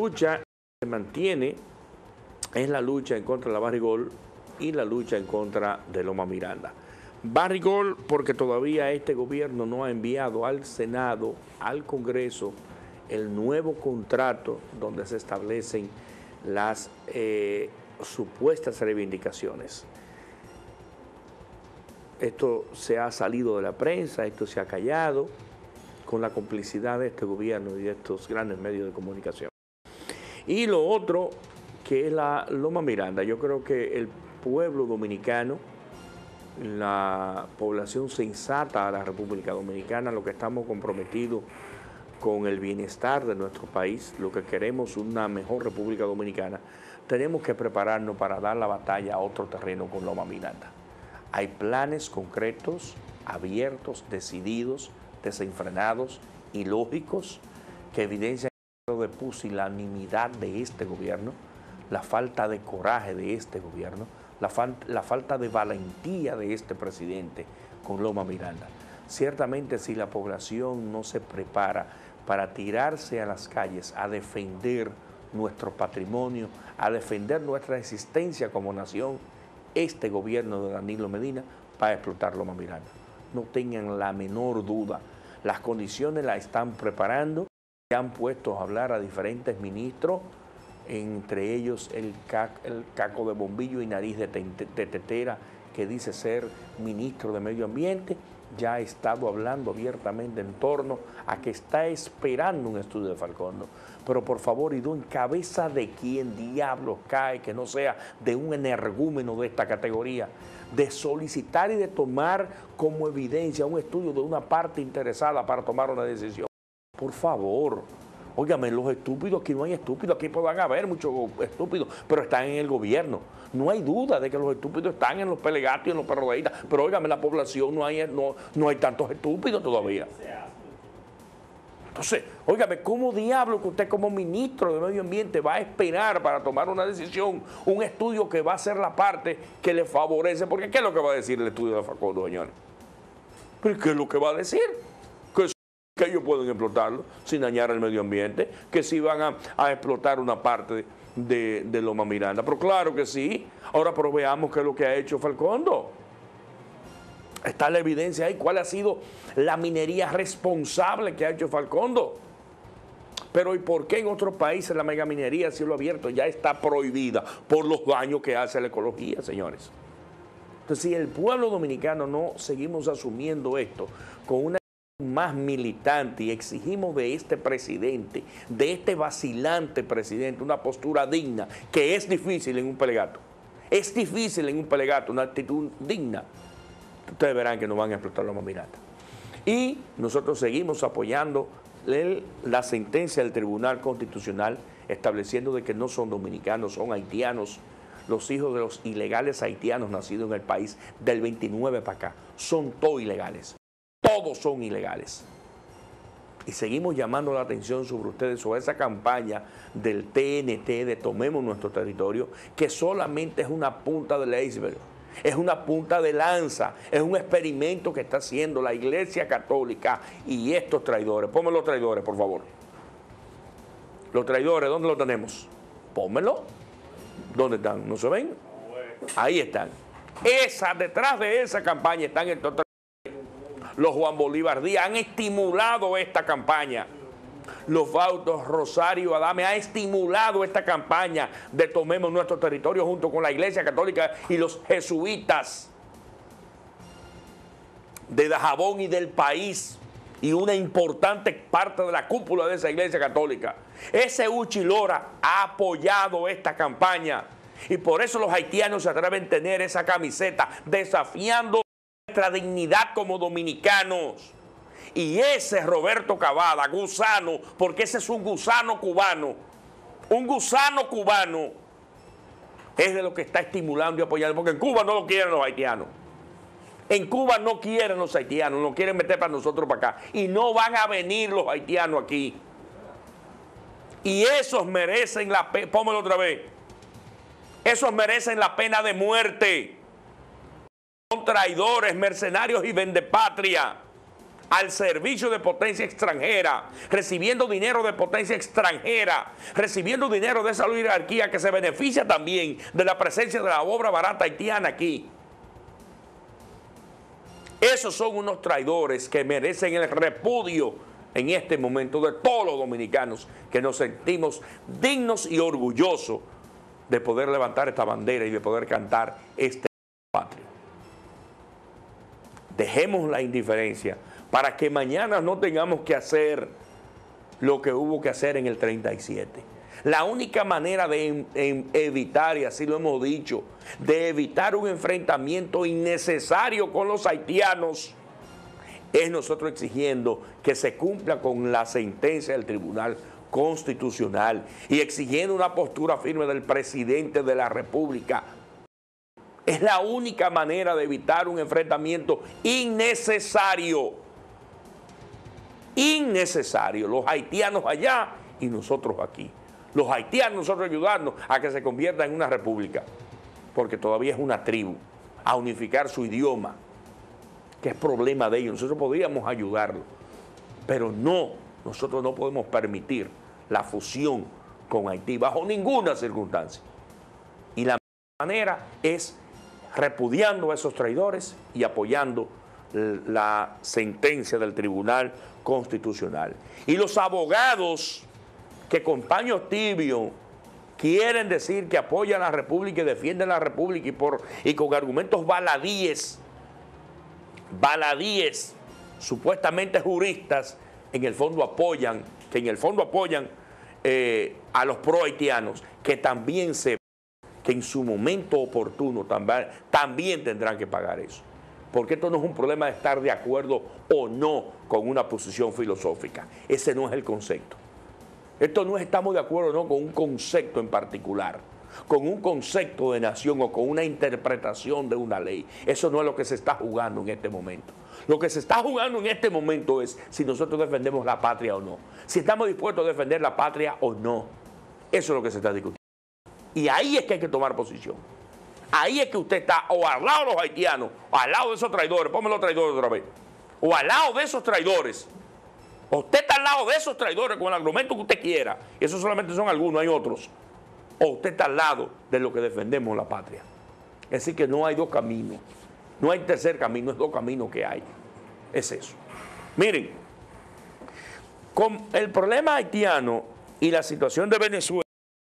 lucha se mantiene es la lucha en contra de la Barrigol y la lucha en contra de Loma Miranda. Barrigol porque todavía este gobierno no ha enviado al Senado, al Congreso, el nuevo contrato donde se establecen las supuestas reivindicaciones. Esto se ha salido de la prensa, esto se ha callado con la complicidad de este gobierno y de estos grandes medios de comunicación. Y lo otro, que es la Loma Miranda. Yo creo que el pueblo dominicano, la población sensata de la República Dominicana, lo que estamos comprometidos con el bienestar de nuestro país, lo que queremos una mejor República Dominicana, tenemos que prepararnos para dar la batalla a otro terreno con Loma Miranda. Hay planes concretos, abiertos, decididos, desenfrenados y lógicos que evidencian el pusilanimidad de este gobierno, la falta de coraje de este gobierno, la falta de valentía de este presidente con Loma Miranda. Ciertamente, si la población no se prepara para tirarse a las calles a defender nuestro patrimonio, a defender nuestra existencia como nación, este gobierno de Danilo Medina va a explotar Loma Miranda. No tengan la menor duda. Las condiciones las están preparando. Se han puesto a hablar a diferentes ministros, entre ellos el caco de bombillo y nariz de tetera, que dice ser ministro de Medio Ambiente, ya ha estado hablando abiertamente en torno a que está esperando un estudio de Falcón. Pero por favor, Idú, ¿en cabeza de quién diablos cae que no sea de un energúmeno de esta categoría, de solicitar y de tomar como evidencia un estudio de una parte interesada para tomar una decisión? Por favor, óigame, los estúpidos, aquí no hay estúpidos, aquí puedan haber muchos estúpidos, pero están en el gobierno. No hay duda de que los estúpidos están en los pelegatos y en los perrodeístas, pero óigame, la población no hay tantos estúpidos todavía. Entonces, óigame, ¿cómo diablo que usted como ministro de Medio Ambiente va a esperar para tomar una decisión, un estudio que va a ser la parte que le favorece? Porque ¿qué es lo que va a decir el estudio de Facundo, señores? ¿Pero qué es lo que va a decir? Que ellos pueden explotarlo sin dañar el medio ambiente, que sí van a explotar una parte de Loma Miranda. Pero claro que sí. Ahora, pero veamos qué es lo que ha hecho Falcondo. Está la evidencia ahí. ¿Cuál ha sido la minería responsable que ha hecho Falcondo? Pero ¿y por qué en otros países la megaminería a cielo abierto ya está prohibida por los daños que hace a la ecología, señores? Entonces, si el pueblo dominicano no seguimos asumiendo esto con una más militante y exigimos de este presidente, de este vacilante presidente, una postura digna, que es difícil en un pelegato. Es difícil en un pelegato, una actitud digna. Ustedes verán que nos van a explotar Loma Miranda. Y nosotros seguimos apoyando la sentencia del Tribunal Constitucional estableciendo de que no son dominicanos, son haitianos. Los hijos de los ilegales haitianos nacidos en el país del 29 para acá son todos ilegales. Todos son ilegales. Y seguimos llamando la atención sobre ustedes, sobre esa campaña del TNT de Tomemos Nuestro Territorio, que solamente es una punta del iceberg, es una punta de lanza, es un experimento que está haciendo la Iglesia Católica y estos traidores. Ponme los traidores, por favor. Los traidores, ¿dónde los tenemos? Pónmelo. ¿Dónde están? ¿No se ven? Ahí están. Detrás de esa campaña están estos traidores. Los Juan Bolívar Díaz han estimulado esta campaña. Los Fautos Rosario Adame ha estimulado esta campaña de Tomemos Nuestro Territorio junto con la Iglesia Católica y los jesuitas de Dajabón y del país y una importante parte de la cúpula de esa Iglesia Católica. Ese Uchi Lora ha apoyado esta campaña y por eso los haitianos se atreven a tener esa camiseta desafiando nuestra dignidad como dominicanos. Y ese Roberto Cavada, gusano, porque ese es un gusano cubano, es de lo que está estimulando y apoyando, porque en Cuba no lo quieren los haitianos. En Cuba no quieren los haitianos, nos quieren meter para nosotros para acá. Y no van a venir los haitianos aquí. Y esos merecen la pena, pónmelo otra vez, esos merecen la pena de muerte. Son traidores, mercenarios y vendepatria. al servicio de potencia extranjera, recibiendo dinero de potencia extranjera, recibiendo dinero de esa oligarquía que se beneficia también de la presencia de la obra barata haitiana aquí. Esos son unos traidores que merecen el repudio en este momento de todos los dominicanos que nos sentimos dignos y orgullosos de poder levantar esta bandera y de poder cantar este patrio. Dejemos la indiferencia para que mañana no tengamos que hacer lo que hubo que hacer en el 37. La única manera de evitar, y así lo hemos dicho, de evitar un enfrentamiento innecesario con los haitianos es nosotros exigiendo que se cumpla con la sentencia del Tribunal Constitucional y exigiendo una postura firme del presidente de la República. Es la única manera de evitar un enfrentamiento innecesario. Innecesario. Los haitianos allá y nosotros aquí. Los haitianos nosotros ayudando a que se convierta en una república, porque todavía es una tribu, a unificar su idioma, que es problema de ellos. Nosotros podríamos ayudarlo, pero no, nosotros no podemos permitir la fusión con Haití bajo ninguna circunstancia. Y la manera es repudiando a esos traidores y apoyando la sentencia del Tribunal Constitucional. Y los abogados que con paños tibios quieren decir que apoyan a la República y defienden la República y con argumentos baladíes, supuestamente juristas, en el fondo apoyan a los pro haitianos, que también sepan que en su momento oportuno también tendrán que pagar eso. Porque esto no es un problema de estar de acuerdo o no con una posición filosófica. Ese no es el concepto. Esto no es estamos de acuerdo o no con un concepto en particular, con un concepto de nación o con una interpretación de una ley. Eso no es lo que se está jugando en este momento. Lo que se está jugando en este momento es si nosotros defendemos la patria o no. Si estamos dispuestos a defender la patria o no. Eso es lo que se está discutiendo. Y ahí es que hay que tomar posición. Ahí es que usted está o al lado de los haitianos, o al lado de esos traidores, pónganme los traidores otra vez, o al lado de esos traidores. O usted está al lado de esos traidores con el argumento que usted quiera. Y esos solamente son algunos, hay otros. O usted está al lado de lo que defendemos la patria. Es decir, que no hay dos caminos. No hay tercer camino, es dos caminos que hay. Es eso. Miren, con el problema haitiano y la situación de Venezuela,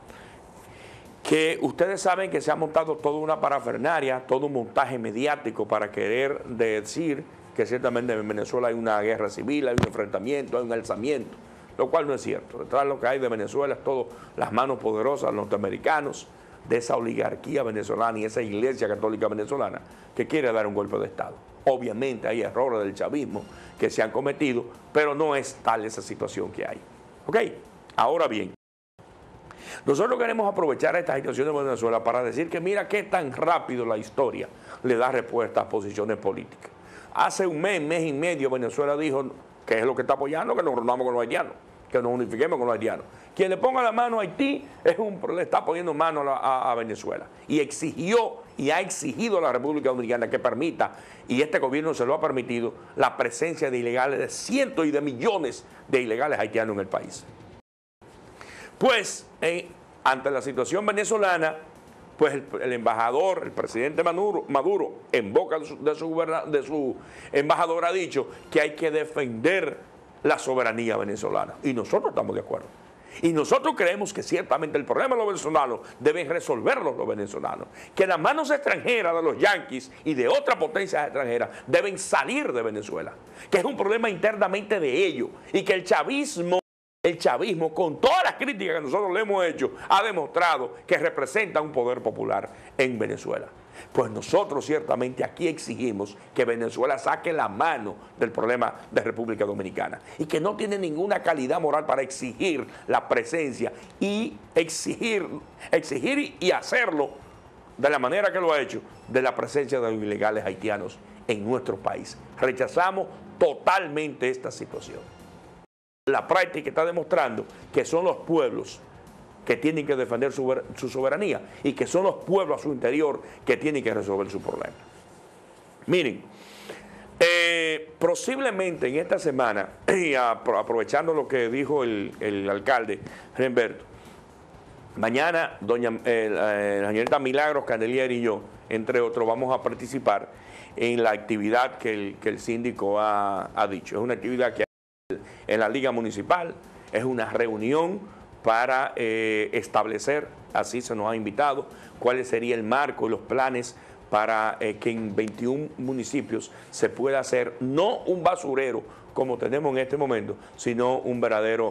que ustedes saben que se ha montado toda una parafernaria, todo un montaje mediático para querer decir que ciertamente en Venezuela hay una guerra civil, hay un enfrentamiento, hay un alzamiento, lo cual no es cierto. Detrás de lo que hay de Venezuela es todo las manos poderosas norteamericanos, de esa oligarquía venezolana y esa iglesia católica venezolana que quiere dar un golpe de Estado. Obviamente hay errores del chavismo que se han cometido, pero no es tal esa situación que hay. ¿Ok? Ahora bien, nosotros queremos aprovechar esta situación de Venezuela para decir que mira qué tan rápido la historia le da respuesta a posiciones políticas. Hace un mes y medio Venezuela dijo que es lo que está apoyando, que nos reunamos con los haitianos, que nos unifiquemos con los haitianos. Quien le ponga la mano a Haití le está poniendo mano a Venezuela. Y exigió y ha exigido a la República Dominicana que permita, y este gobierno se lo ha permitido, la presencia de ilegales, de cientos y de millones de ilegales haitianos en el país. Pues, ante la situación venezolana, pues el embajador, el presidente Maduro, en boca de su embajador ha dicho que hay que defender la soberanía venezolana. Y nosotros estamos de acuerdo. Y nosotros creemos que ciertamente el problema de los venezolanos deben resolverlo los venezolanos. Que las manos extranjeras de los yanquis y de otras potencias extranjeras deben salir de Venezuela. Que es un problema internamente de ellos. Y que el chavismo, con todas las críticas que nosotros le hemos hecho, ha demostrado que representa un poder popular en Venezuela. Pues nosotros ciertamente aquí exigimos que Venezuela saque la mano del problema de República Dominicana y que no tiene ninguna calidad moral para exigir la presencia y exigir y hacerlo de la manera que lo ha hecho, de la presencia de los ilegales haitianos en nuestro país. Rechazamos totalmente esta situación. La práctica está demostrando que son los pueblos que tienen que defender su soberanía y que son los pueblos a su interior que tienen que resolver su problema. Miren, Posiblemente en esta semana, y aprovechando lo que dijo el alcalde Remberto, mañana la señorita Milagros Candelier y yo, entre otros, vamos a participar en la actividad que el síndico ha dicho. Es una actividad que hay en la Liga Municipal, es una reunión para establecer, así se nos ha invitado, cuál sería el marco y los planes para que en 21 municipios se pueda hacer no un basurero como tenemos en este momento, sino un verdadero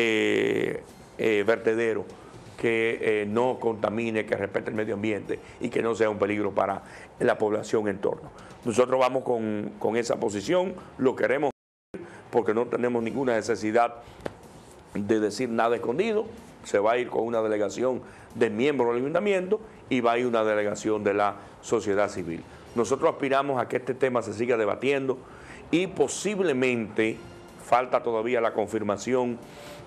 vertedero que no contamine, que respete el medio ambiente y que no sea un peligro para la población en torno. Nosotros vamos con esa posición, lo queremos porque no tenemos ninguna necesidad de decir nada escondido. Se va a ir con una delegación de miembros del ayuntamiento y va a ir una delegación de la sociedad civil. Nosotros aspiramos a que este tema se siga debatiendo y posiblemente, falta todavía la confirmación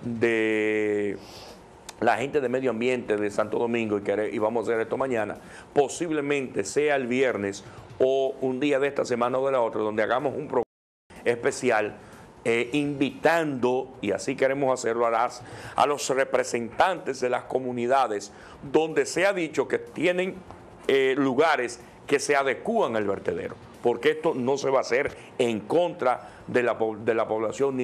de la gente de medio ambiente de Santo Domingo y vamos a hacer esto mañana, posiblemente sea el viernes o un día de esta semana o de la otra, donde hagamos un programa especial invitando, y así queremos hacerlo, a los representantes de las comunidades donde se ha dicho que tienen lugares que se adecúan al vertedero, porque esto no se va a hacer en contra de la población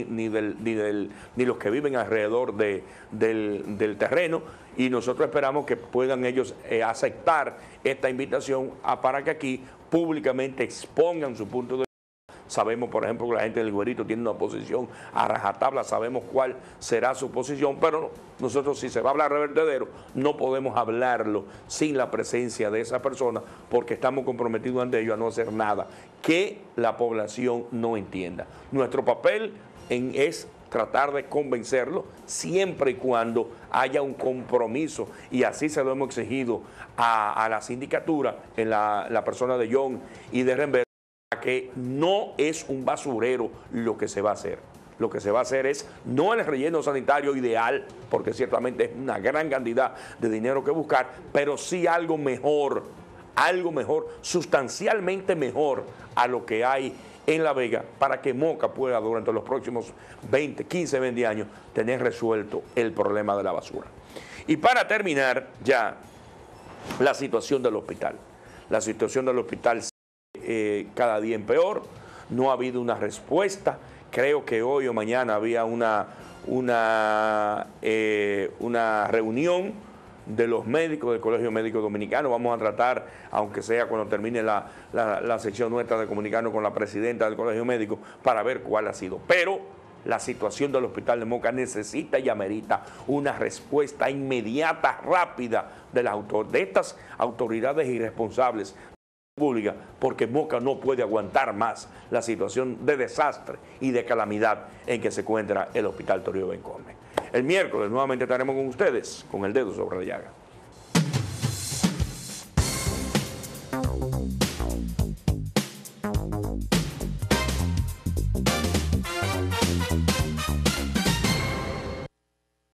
ni los que viven alrededor del terreno, y nosotros esperamos que puedan ellos aceptar esta invitación para que aquí públicamente expongan su punto de vista. Sabemos, por ejemplo, que la gente del Güerito tiene una posición a rajatabla, sabemos cuál será su posición, pero nosotros, si se va a hablar de vertedero, no podemos hablarlo sin la presencia de esa persona, porque estamos comprometidos ante ellos a no hacer nada que la población no entienda. Nuestro papel es tratar de convencerlo siempre y cuando haya un compromiso, y así se lo hemos exigido a la sindicatura en la persona de John y de Remberto, que no es un basurero lo que se va a hacer. Lo que se va a hacer es no el relleno sanitario ideal, porque ciertamente es una gran cantidad de dinero que buscar, pero sí algo mejor, sustancialmente mejor a lo que hay en La Vega, para que Moca pueda durante los próximos 15, 20 años tener resuelto el problema de la basura. Y para terminar ya, la situación del hospital. La situación del hospital cada día en peor, no ha habido una respuesta. Creo que hoy o mañana había una reunión de los médicos del Colegio Médico Dominicano. Vamos a tratar, aunque sea cuando termine la sección nuestra de comunicarnos con la presidenta del Colegio Médico para ver cuál ha sido. Pero la situación del Hospital de Moca necesita y amerita una respuesta inmediata, rápida de estas autoridades irresponsables pública, porque Moca no puede aguantar más la situación de desastre y de calamidad en que se encuentra el Hospital Toribio Belcombe. El miércoles nuevamente estaremos con ustedes con el dedo sobre la llaga.